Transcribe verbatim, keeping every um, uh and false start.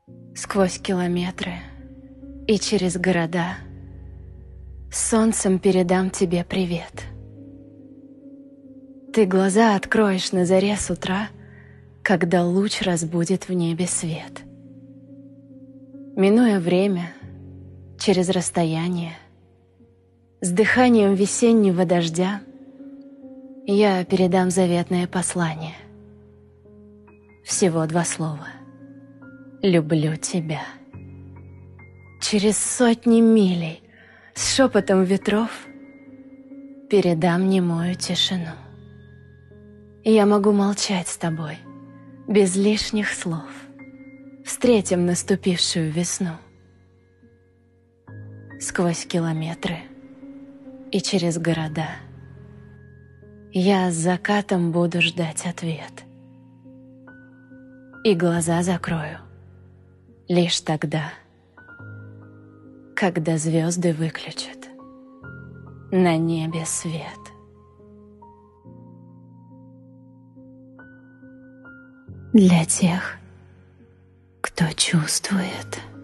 Сквозь километры и через города с солнцем передам тебе привет. Ты глаза откроешь на заре с утра, когда луч разбудит в небе свет. Минуя время, через расстояние, с дыханием весеннего дождя я передам заветное послание. Всего два слова. Люблю тебя. Через сотни милей с шепотом ветров передам немую тишину. Я могу молчать с тобой без лишних слов. Встретим наступившую весну. Сквозь километры и через города я с закатом буду ждать ответ. И глаза закрою лишь тогда, когда звезды выключат на небе свет. Для тех, кто чувствует.